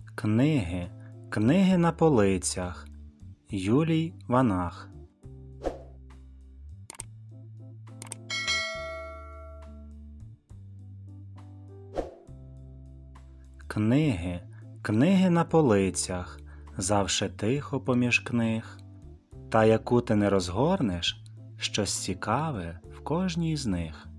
Книги, книги на полицях. Юлій Ванах. Книги, книги на полицях, завше тихо поміж книг. Та яку ти не розгорнеш, щось цікаве в кожній з них.